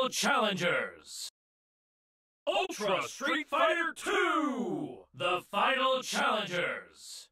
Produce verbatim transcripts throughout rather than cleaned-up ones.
final challengers. Ultra Street Fighter two, the final challengers.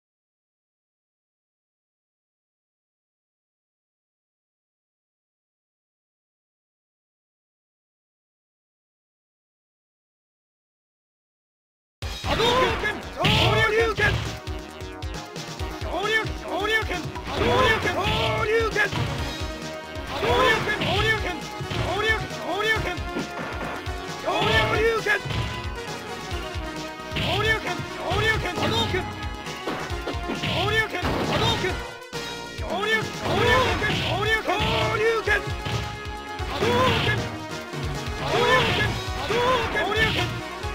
Hadouken! Shoryuken! Shoryuken! Shoryuken! Shoryuken! Shoryuken! Shoryuken! Shoryuken! Shoryuken! Shoryuken! Shoryuken! Shoryuken! Hadouken! Shoryuken! Hadouken! Shoryuken! Shoryuken! Shoryuken! Shoryuken! Hadouken! Shoryuken! Shoryuken!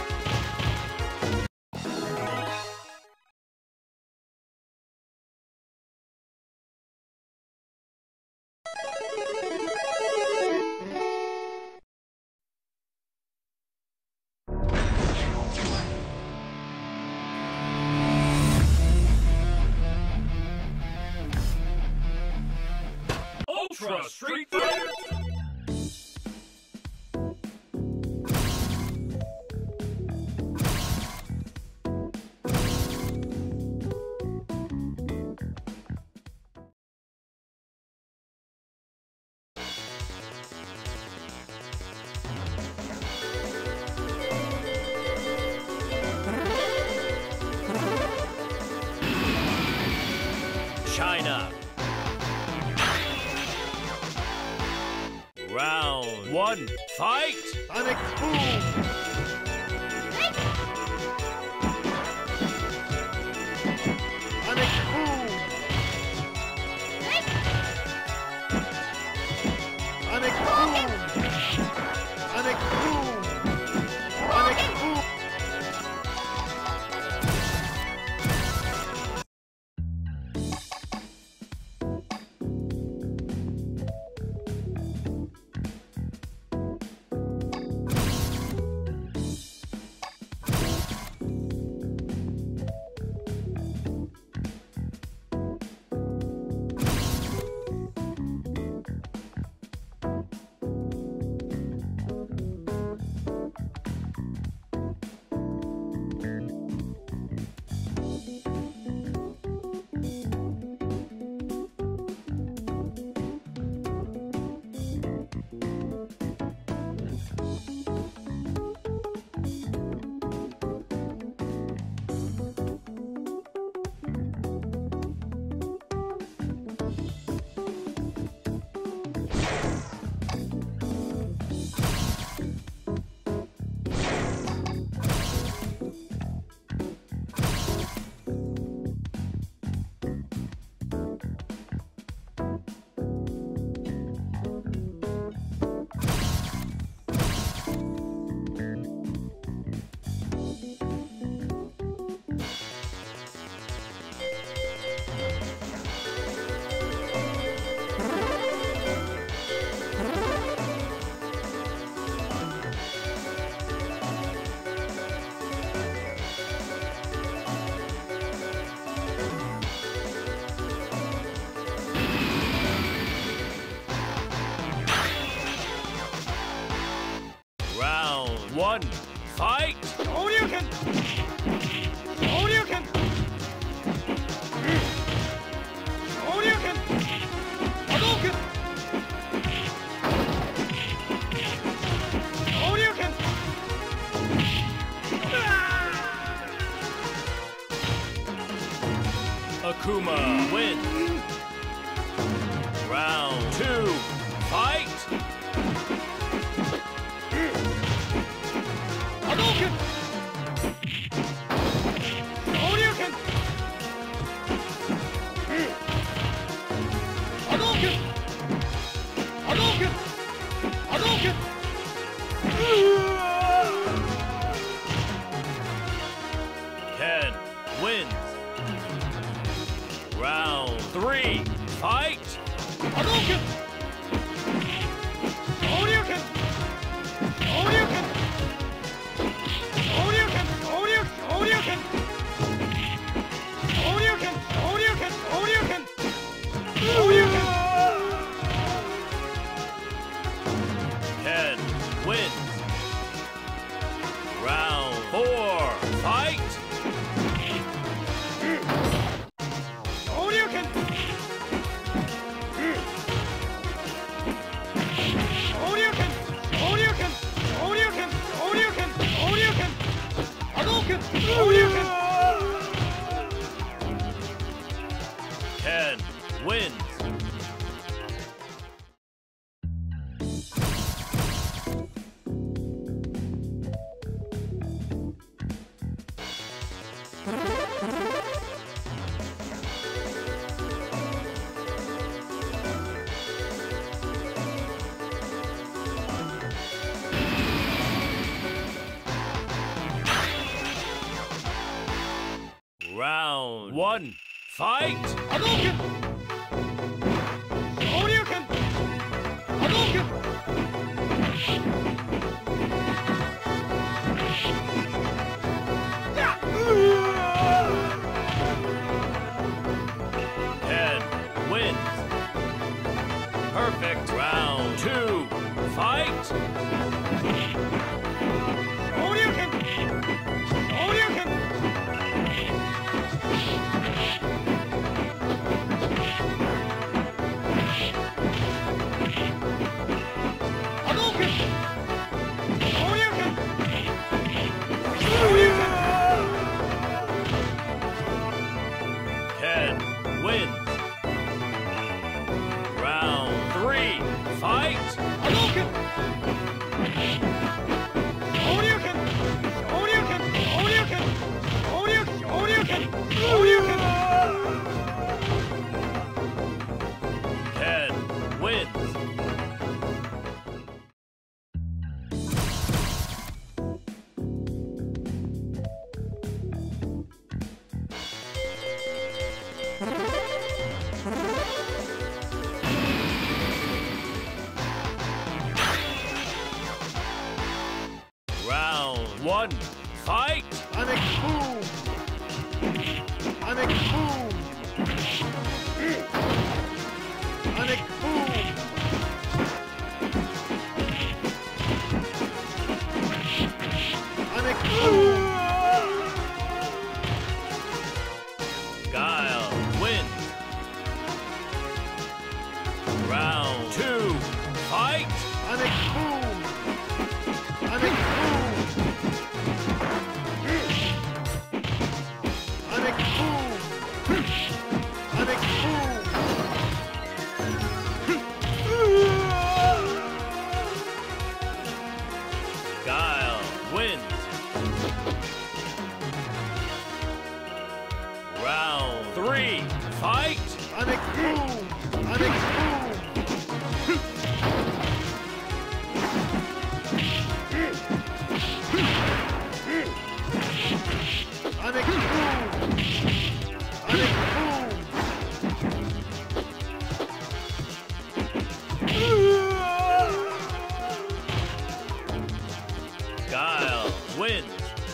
Ultra Street Fighter. China. Round one, fight! Sonic Boom! Sonic Boom! Sonic Boom! Sonic Boom! Sonic Boom! One, fight! Shoryuken! Shoryuken! Shoryuken! Hadouken! Shoryuken! Akuma wins. Round two, fight! Hadouken! Shoryuken! Hadouken! Hadouken! Hadouken! Ken wins. Round three, fight! Hadouken! Shoryuken! Shoryuken! Shoryuken! Shoryuken! Shoryuken! Shoryuken! Shoryuken! Shoryuken! Shoryuken! Ken Round one, fight! Hadouken! Shoryuken! Hadouken! Yeah! Ken wins. Perfect. Round two, fight! Shoryuken! Shoryuken! Hadouken! Shoryuken! Shoryuken! Ken wins. Round three, fight! Hadouken! Shoryuken! Shoryuken! Shoryuken! Shoryuken! Shoryuken! Shoryuken! Ken wins. Round one, fight! Sonic boom! Sonic boom! Sonic boom! Sonic boom! Guile wins. Round two, fight! Sonic boom! Sonic boom! Sonic boom! Sonic boom! Guile wins. Round three, fight! Sonic boom! Sonic boom! Sonic boom! Sonic boom! Guile wins.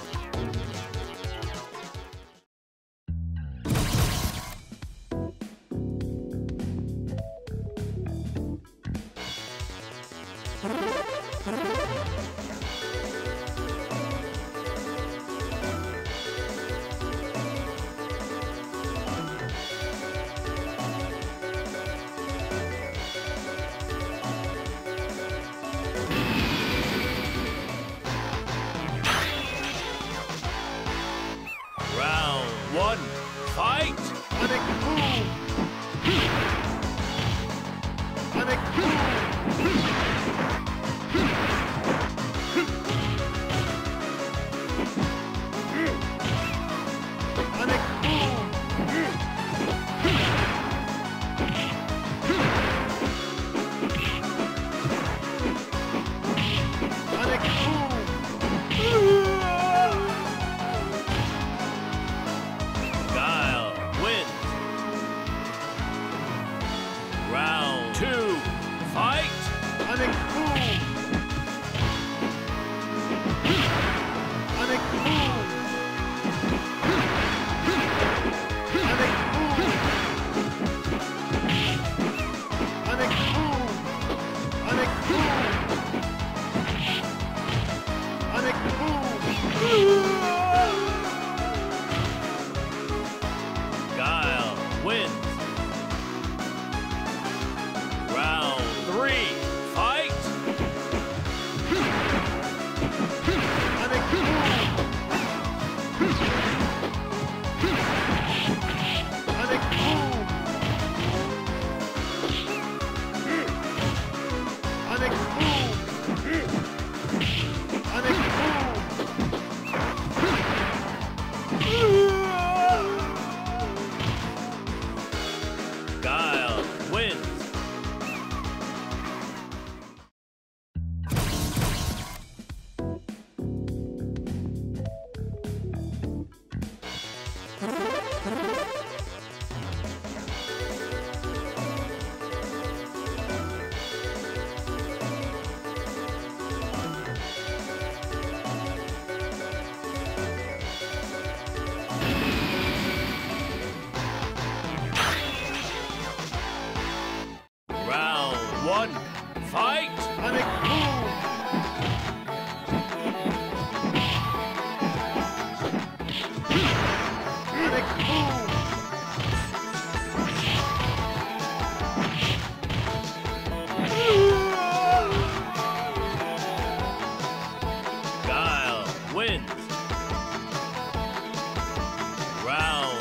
Round one, fight! Sonic boom! Sonic Sonic boom! Sonic boom! Guile wins.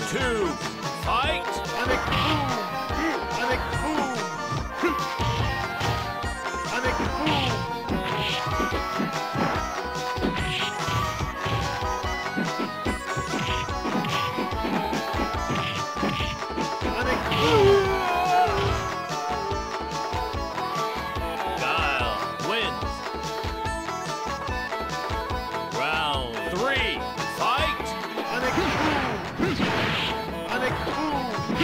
two, fight! Sonic boom! Sonic boom! Sonic boom! Sonic boom! Guile wins. Round three, fight! Sonic boom! Sonic boom!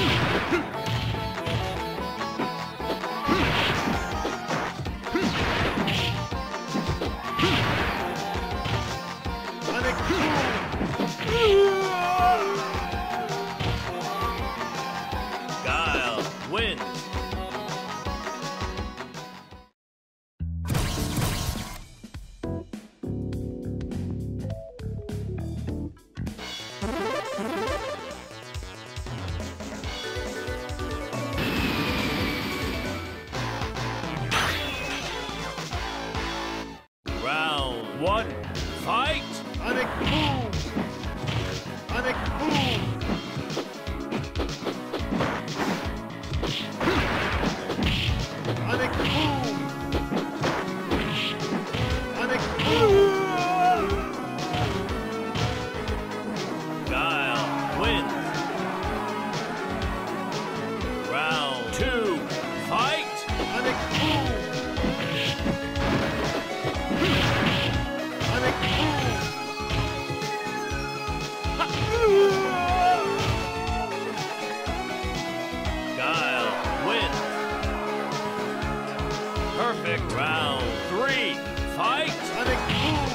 Sonic boom! Guile wins. Round one, fight! Sonic boom! Sonic boom! Sonic boom! Sonic boom! Guile wins. Round two, fight! Sonic boom! Sonic boom! Guile wins. Perfect. Round three, fight! Sonic boom!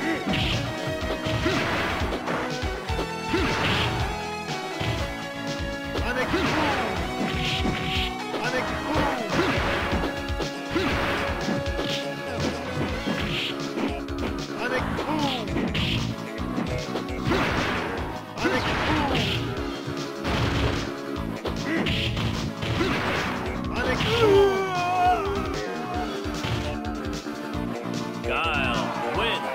Sonic boom! Sonic boom! Sonic boom! Sonic boom! Sonic boom! Guile wins.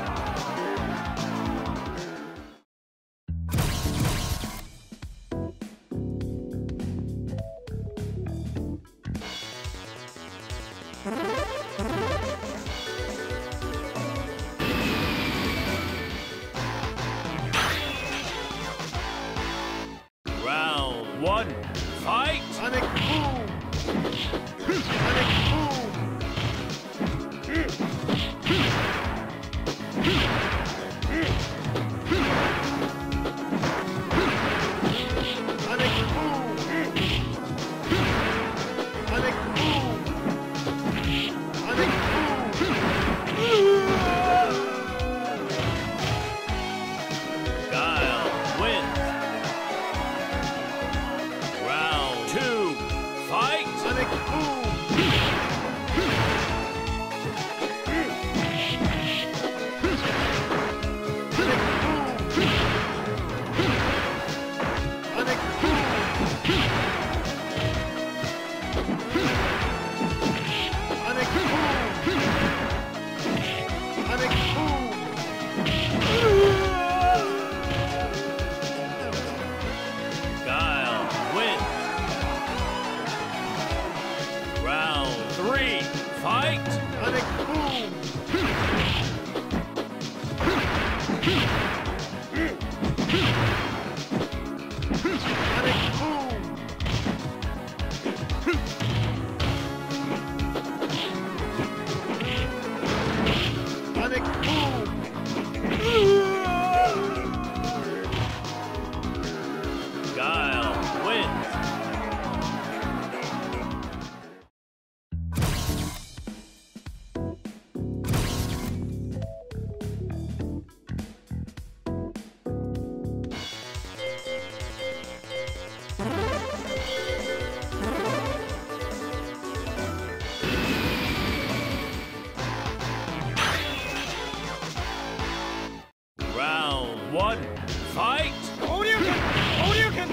Round one, fight! Sonic boom! Sonic boom! Sonic boom! Sonic boom! Sonic boom! Guile wins. Round two, fight! Sonic boom! Sonic boom! Sonic boom! Sonic boom! Sonic boom! Guile wins. Round three, fight! Sonic boom! Sonic boom! Sonic boom! Guile wins. Round one, fight! Shoryuken! Shoryuken!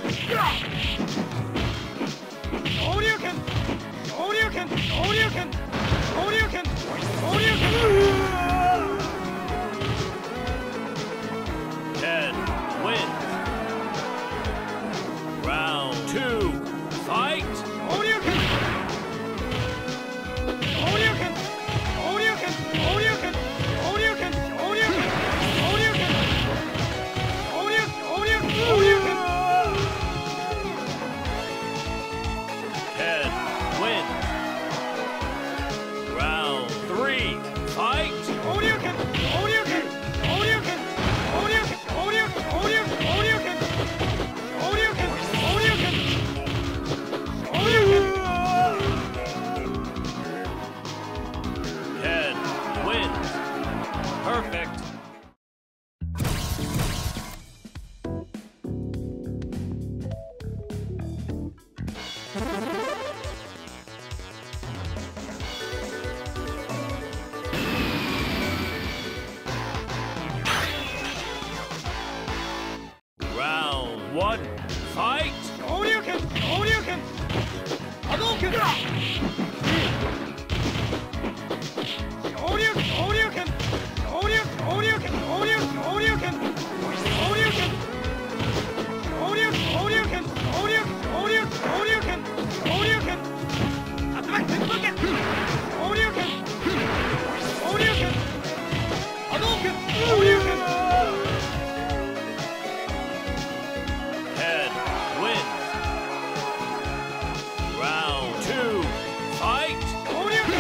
Shoryuken! Shoryuken! Shoryuken! Shoryuken! Shoryuken! Ten wins. one, fight! Shoryuken! Shoryuken! Hadouken! Shoryuken! Shoryuken! Shoryuken! Shoryuken! Shoryuken! Shoryuken! Shoryuken! Shoryuken! Shoryuken! Shoryuken! Shoryuken! Shoryuken! Attack! Tenbuken! Shoryuken! Shoryuken! Hadouken! Shoryuken! Head wins. Round two, fight! Shoryuken!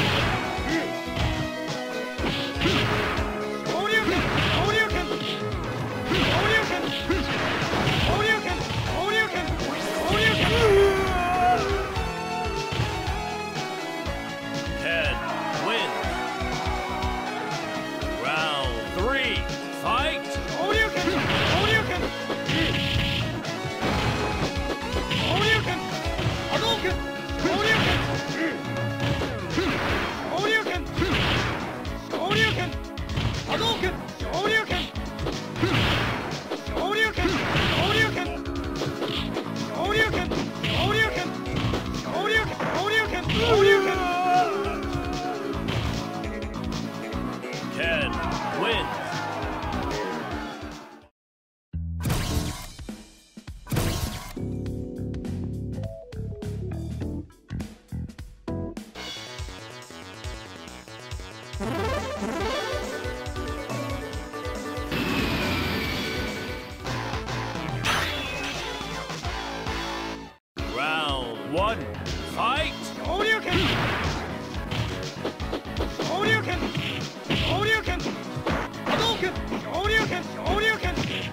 Shoryuken! Shoryuken! Shoryuken! Shoryuken! Shoryuken! Shoryuken! Head wins. Round three, fight! Shoryuken! Shoryuken! Shoryuken! Hadouken! Shoryuken! Shoryuken! Shoryuken! Hadouken! Shoryuken! Shoryuken! Shoryuken! Shoryuken! Shoryuken! Shoryuken! Shoryuken! Shoryuken! Head wins. Round one, fight! Shoryuken! Shoryuken! Shoryuken! Hadouken! Shoryuken! Shoryuken!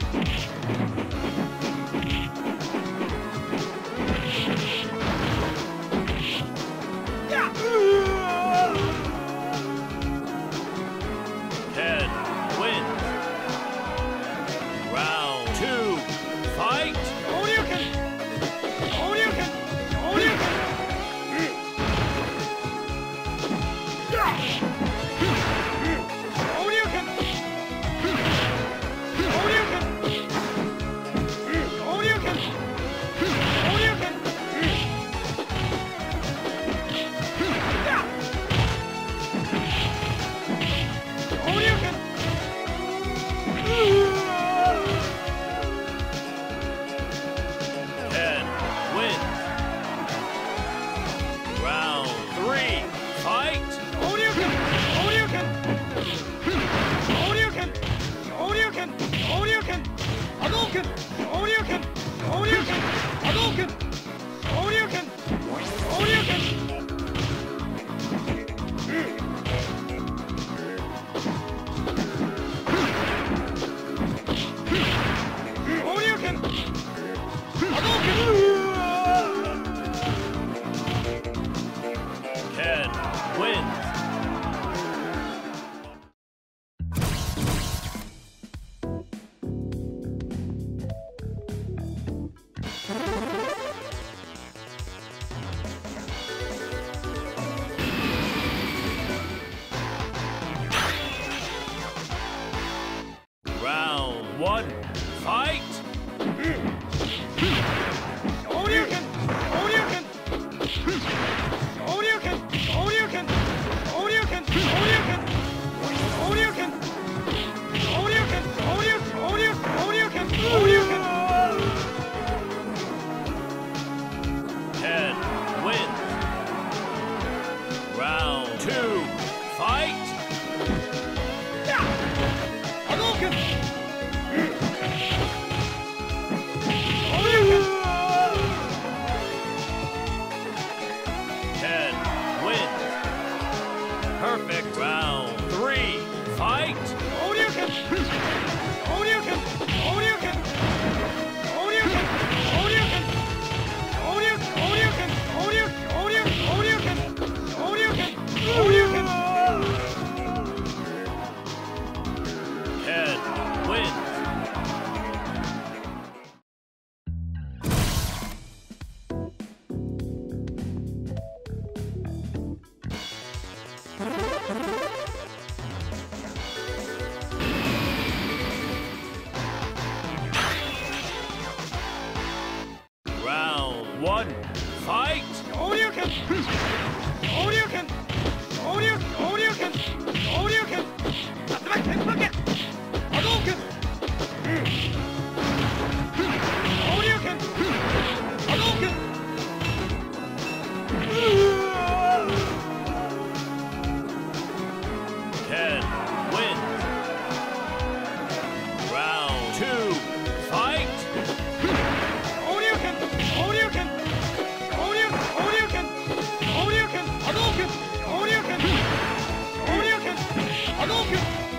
Yeah! Head wins. Round two, fight! Shoryuken! Shoryuken! Shoryuken! Yeah! Shoryuken! Shoryuken! Shoryuken! Shoryuken! Yeah! Shoryuken! Head wins. Round three, fight! Shoryuken! Shoryuken! Shoryuken! Shoryuken! Shoryuken! Hadouken! Shoryuken! Shoryuken! Hadouken! Shoryuken! Shoryuken! Shoryuken! Hadouken! Head wins. Round one, fight! Shoryuken! Shoryuken! Shoryuken! Shoryuken! Shoryuken! Shoryuken! Shoryuken! Shoryuken! Shoryuken! Shoryuken! Shoryuken! Shoryuken! Head wins. Round two, fight! Yeah! Hadouken! one, fight! Shoryuken! Shoryuken! Shoryu- Shoryuken! Shoryuken! Tatsumaki Senpaku! Hadouken! Shoryuken! Hadouken! Ken wins. Round two, fight! Shoryuken! Shoryuken! Shoryu- Shoryuken! Shoryuken! Hadouken! Shoryuken! Shoryuken! Hadouken!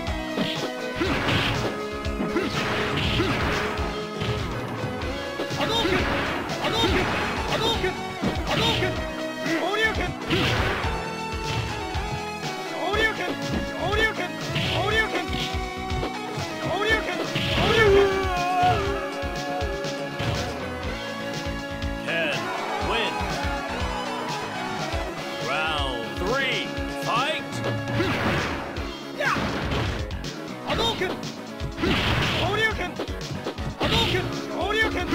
Hadouken! Hadouken! Hadouken! Hadouken! Shoryuken! Shoryuken! Shoryuken! Shoryuken! Shoryuken! Shoryuken! Ken wins. Round three, fight! Hadouken! Shoryuken! Hadouken! Shoryuken!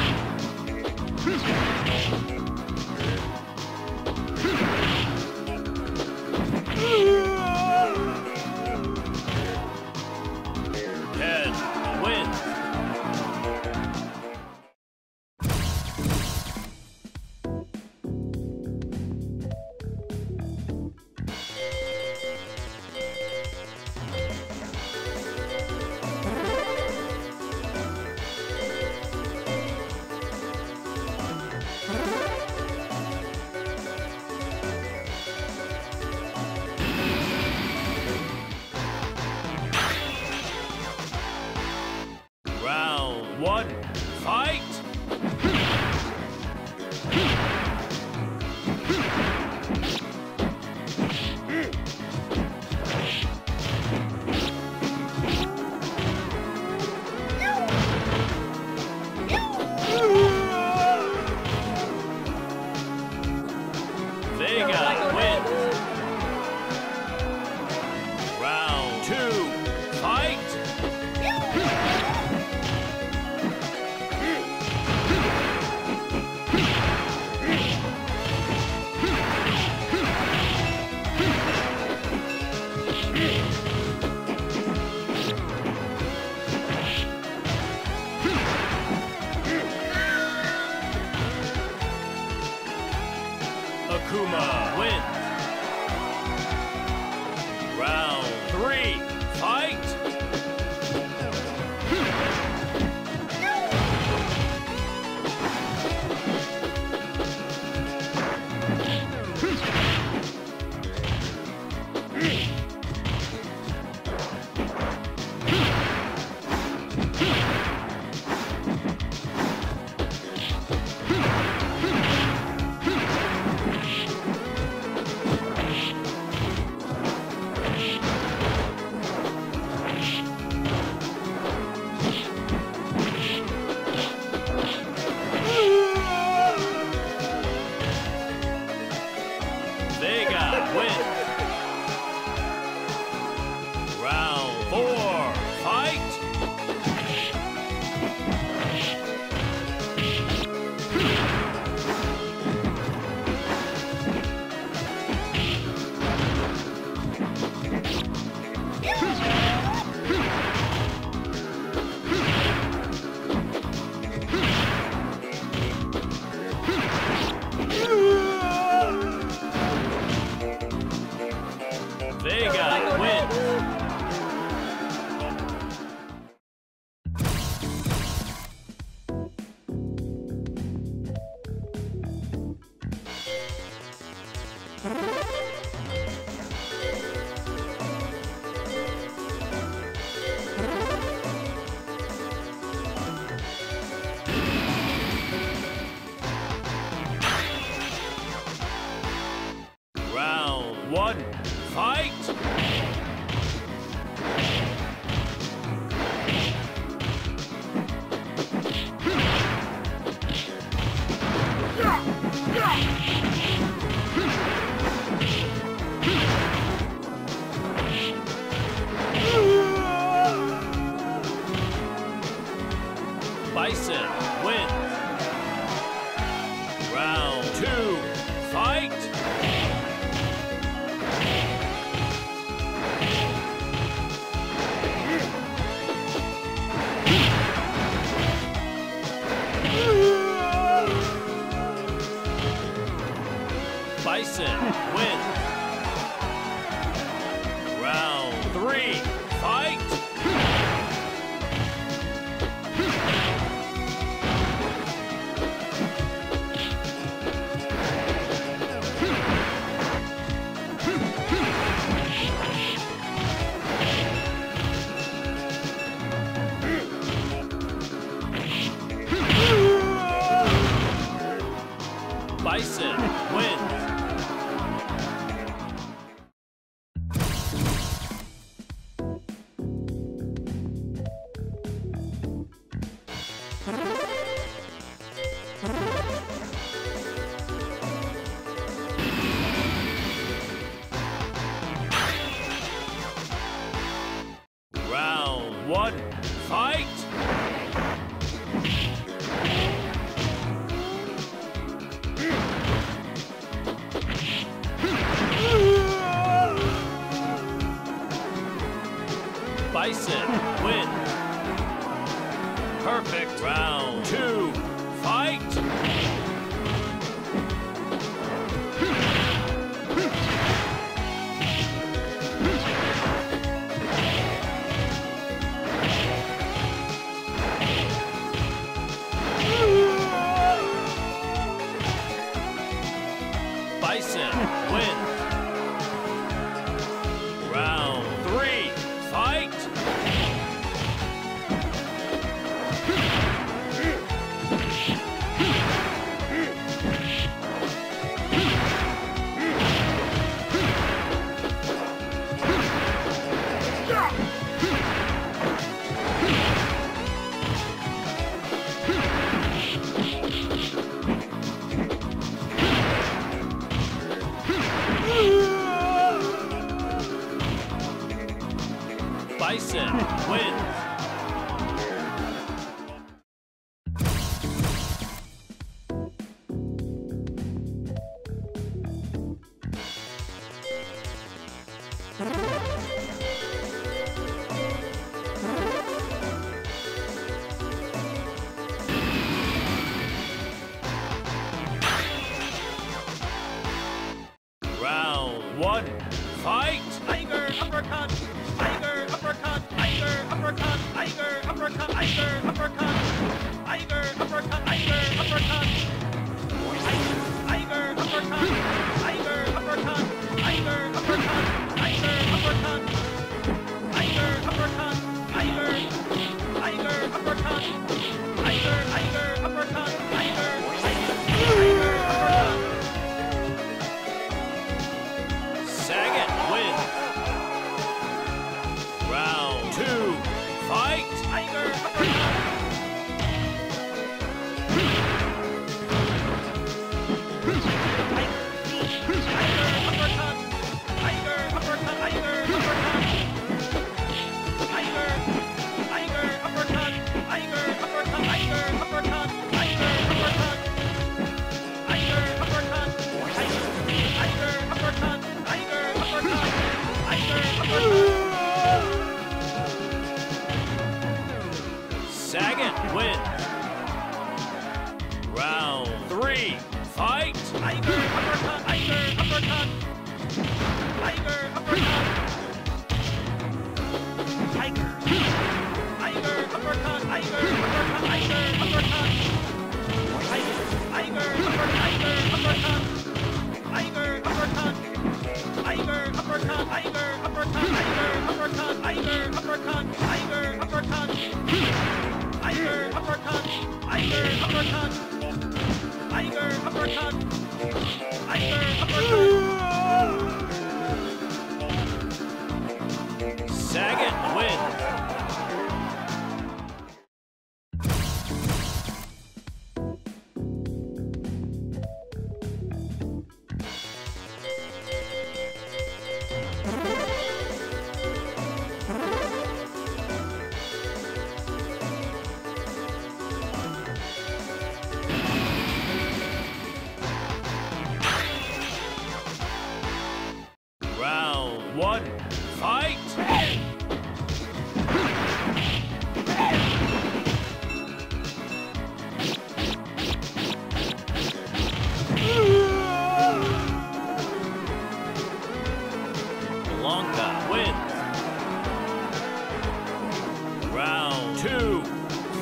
Ken wins. Round one, fight! Vega wins. Round two, fight! Akuma wins. Round three, fight! Vega wins. Round four, fight! Vega wins. Round one, fight! Bison wins. Round two, fight! Bison wins. Round three, fight! Bison wins. Round one, fight! Bison wins. Perfect. Round two, fight! Bison wins. Round three, fight! Bison wins. Round one, fight! Tiger uppercut. Tiger uppercut. Tiger uppercut. Tiger uppercut. Tiger uppercut. Tiger uppercut. Tiger uppercut. Tiger uppercut. Tiger uppercut. Tiger uppercut. Tiger uppercut. Tiger uppercut. Tiger. Tiger uppercut. Tiger. Tiger uppercut. Tiger. Tiger uppercut. Saget wins. Round two, fight! Tiger uppercut. Tiger uppercut. Tiger uppercut. Tiger uppercut. Tiger. Tiger uppercut. Tiger uppercut. Tiger uppercut. Tiger uppercut. Tiger uppercut. Tiger uppercut. Tiger uppercut. Tiger uppercut. Saget wins. Round three, fight! Tiger uppercut. Tiger uppercut. Tiger uppercut. Tiger. Tiger uppercut. Tiger uppercut. Tiger uppercut. Tiger. Tiger uppercut. Tiger uppercut. Tiger uppercut. Tiger uppercut. Tiger uppercut. Tiger uppercut. Tiger uppercut. Tiger uppercut. Tiger uppercut. Tiger uppercut. Tiger uppercut. Tiger uppercut. Saget wins.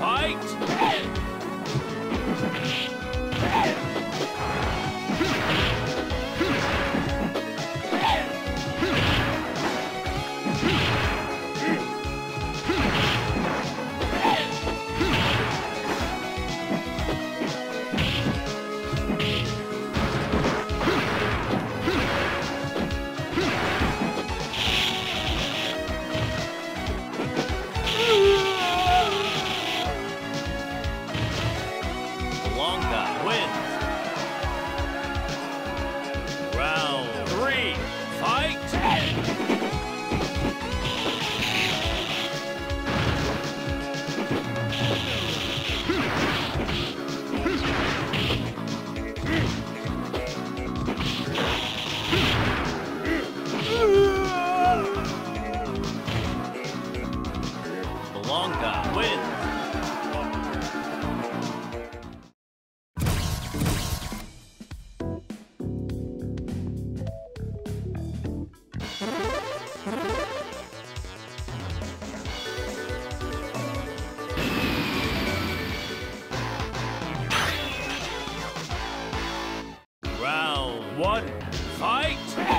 fight! One, fight!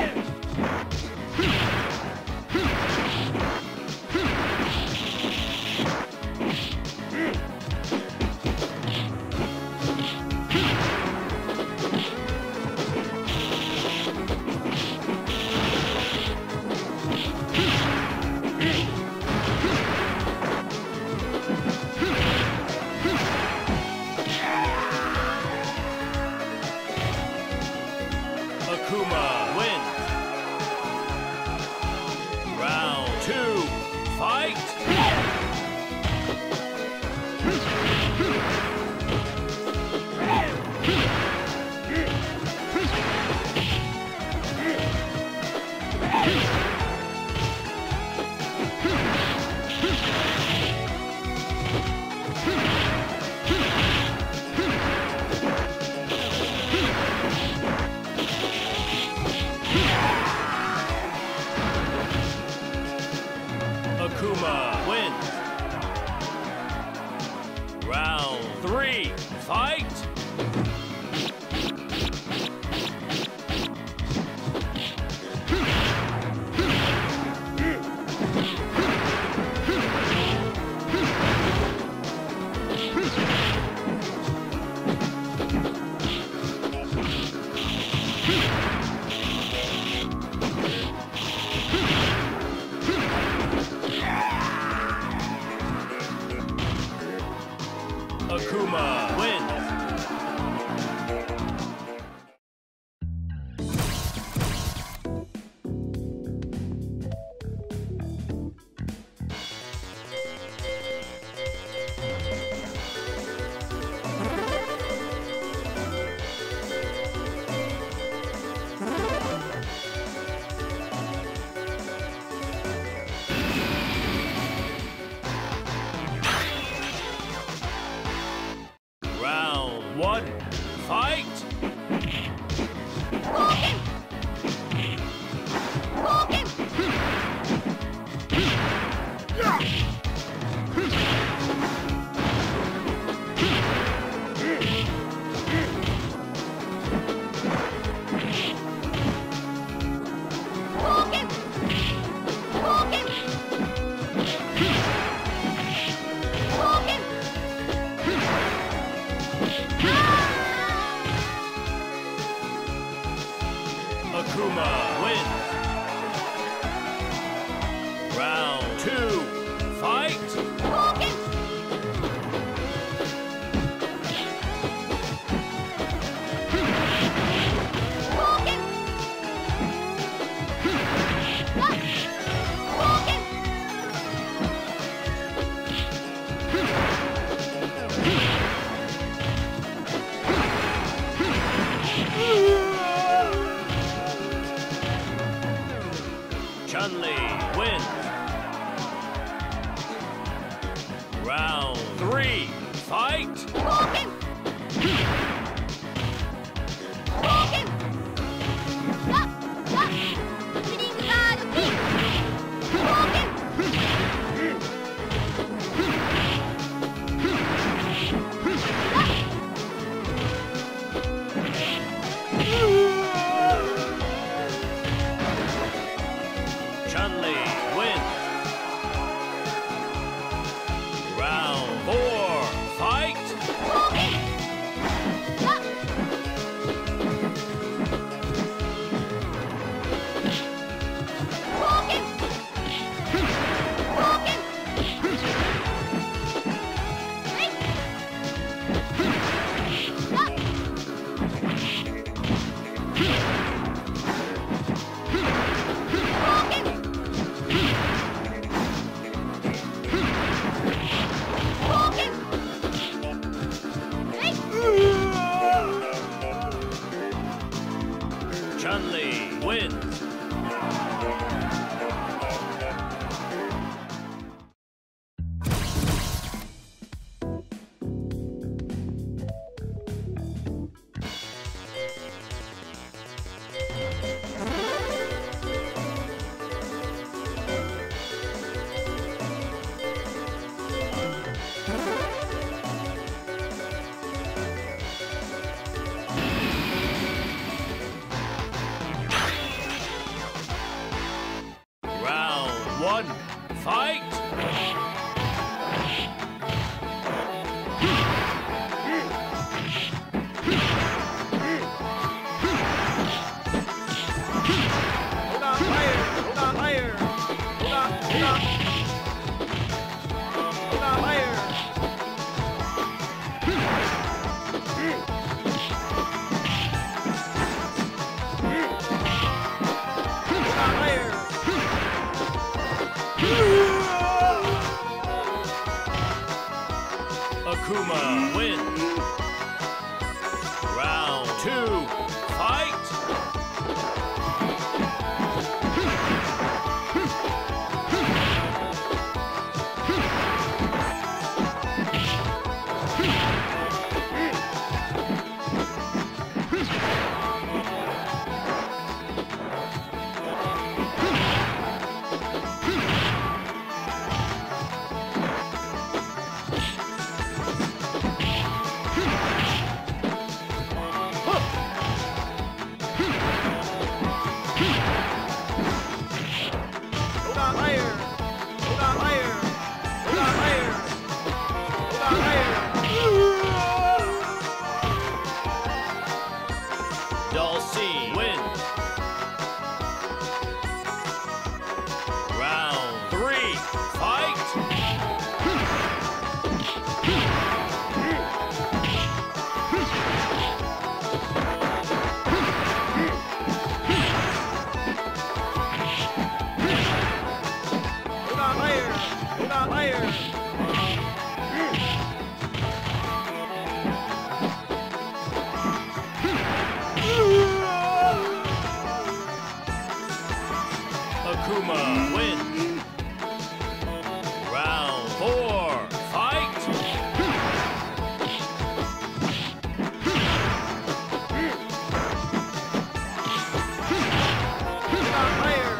Akuma wins. Round two, fight! Akuma wins. Round three, fight! Akuma wins. Round one, fight! Akuma wins. Round two, fight! Chun-Li wins. Round three, fight! Round one, fight! Hold on, fire! Hold on, fire! Hold on, hold on! Hold on, fire! Hold on, fire! Akuma wins. Round two, fight! Hold on, fire! Hold on, fire! Hold on, fire! Hold on, fire! Dulcie wins. Round three, fight! Hold on, fire! Hold on, fire! Akuma wins. Round four, fight! Hold on, fire!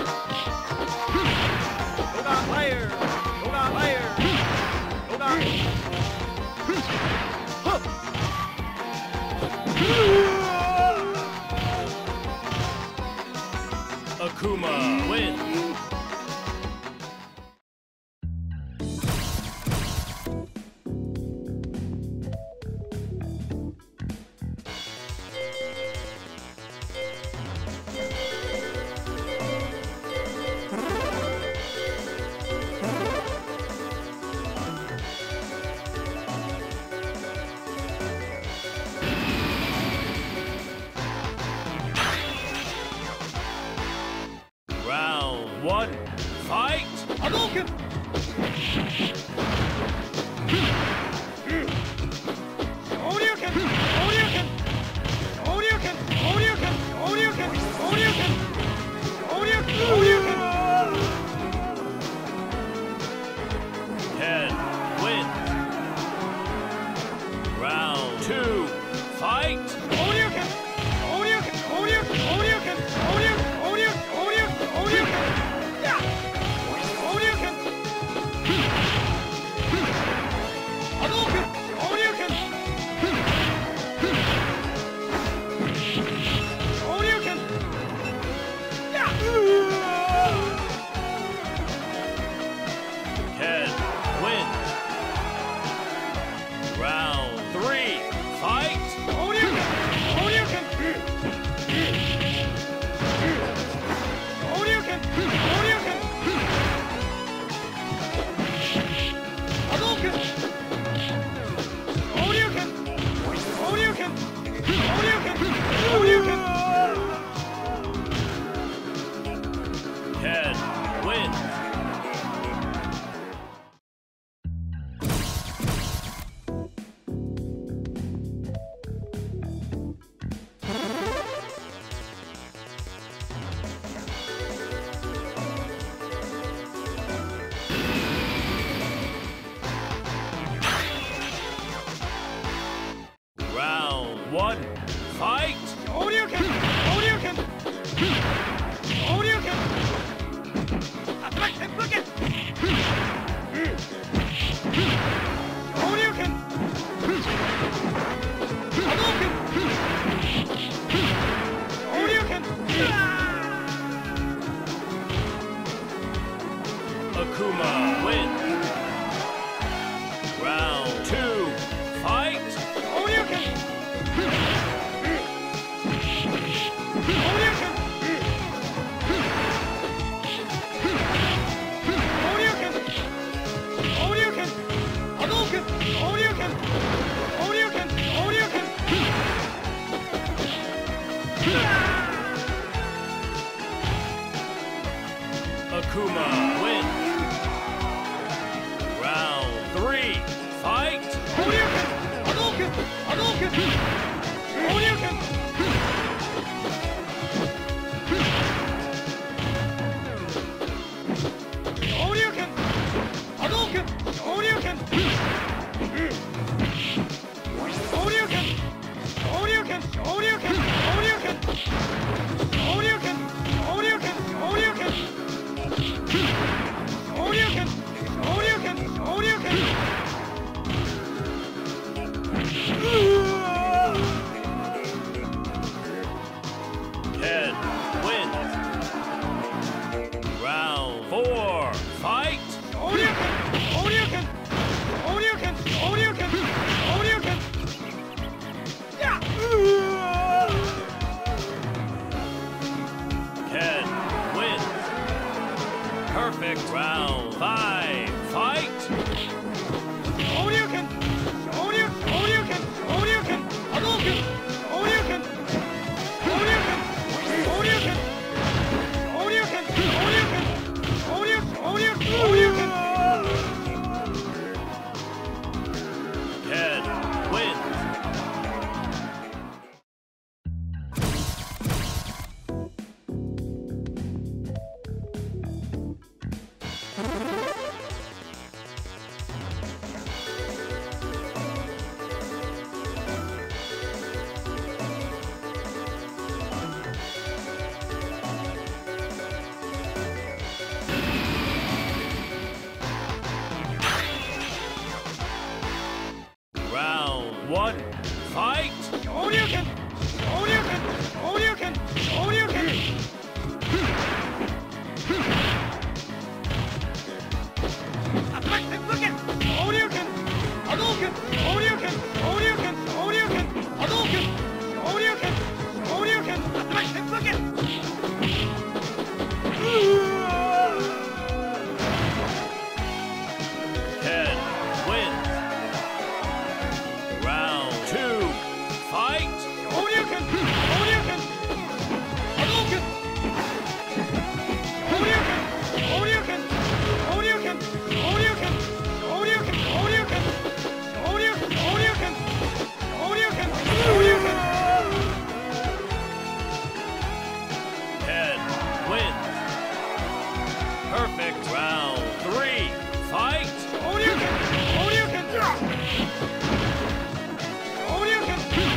Hold on, fire! Hold on, fire! Hold on! Akuma wins. Round one, fight! Hadouken! Shoryuken! Shoryuken! Shoryuken! Shoryuken! Shoryuken! Shoryuken! Shoryuken! Shoryuken! Ken wins. Round two, fight! Shoryuken! Shoryuken! Shoryuken! Shoryuken! Shoryuken! Shoryuken! Shoryuken! Shoryuken! Yeah! Shoryuken! Hadouken! Shoryuken! Shoryuken! Yeah! Ken wins. Round three, fight! Shoryuken! Shoryuken! Shoryuken! Shoryuken! Hadouken! Shoryuken! Shoryuken! Shoryuken! Shoryuken! Ken wins. Round one, fight! Shoryuken! Shoryuken! Shoryuken! Attack and block it! one, fight! Shoryuken! Shoryuken! Shoryuken! Shoryuken! Attack and look it! Shoryuken! Hadouken! Shoryuken! Shoryuken! Shoryuken! Hadouken! Shoryuken! Shoryuken! Attack and look it! Ken wins. Round two, fight! Shoryuken! Shoryuken! Hadouken! Shoryuken! Shoryuken! Shoryuken! Shoryuken! Shoryuken! Shoryuken! Shoryuken! Shoryuken! Shoryuken! Shoryuken! Ken wins. Perfect. Round three, fight! Shoryuken! Shoryuken! Shoryuken!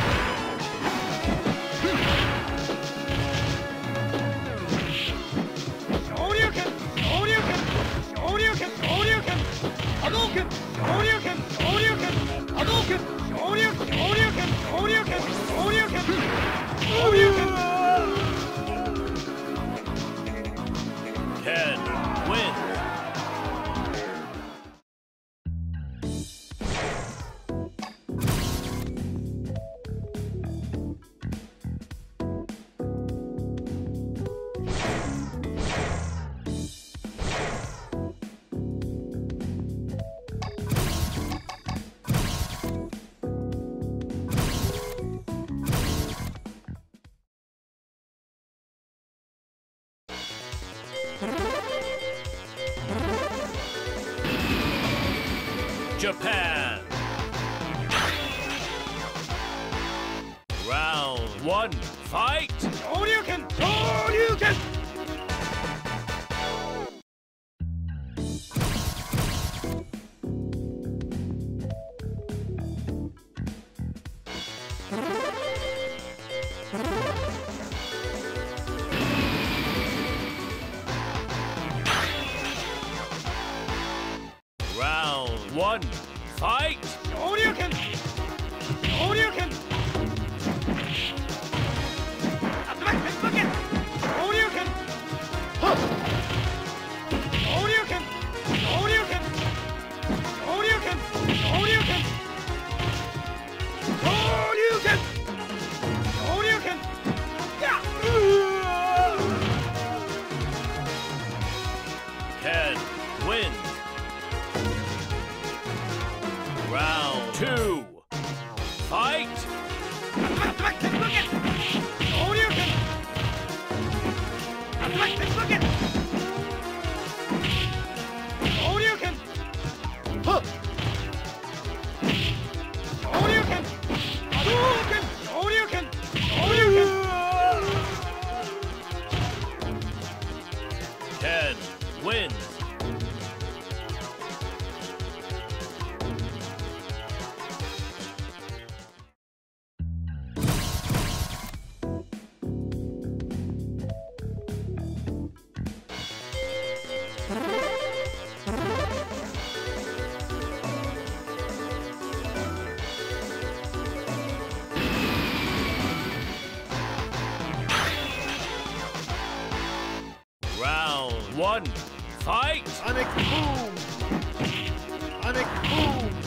Shoryuken! Shoryuken! Shoryuken! Shoryuken! Hadouken! Shoryuken! Shoryuken! Hadouken! Shoryuken! Shoryuken! Shoryuken! Shoryuken! Shoryuken! Ken wins. Japan. Round one, fight! Shoryuken! Shoryuken! Round one, fight! Shoryuken! Shoryuken! Attack and look it! Shoryuken! Shoryuken! Shoryuken! Shoryuken! Shoryuken! Shoryuken! Shoryuken! Yeah! Ken wins. Round two, fight! Attack and look it! Shoryuken! Attack and look it! Shoryuken! Shoryuken! Hadouken! Shoryuken! Shoryuken! Ken wins. Round one, fight! Sonic boom! Sonic boom!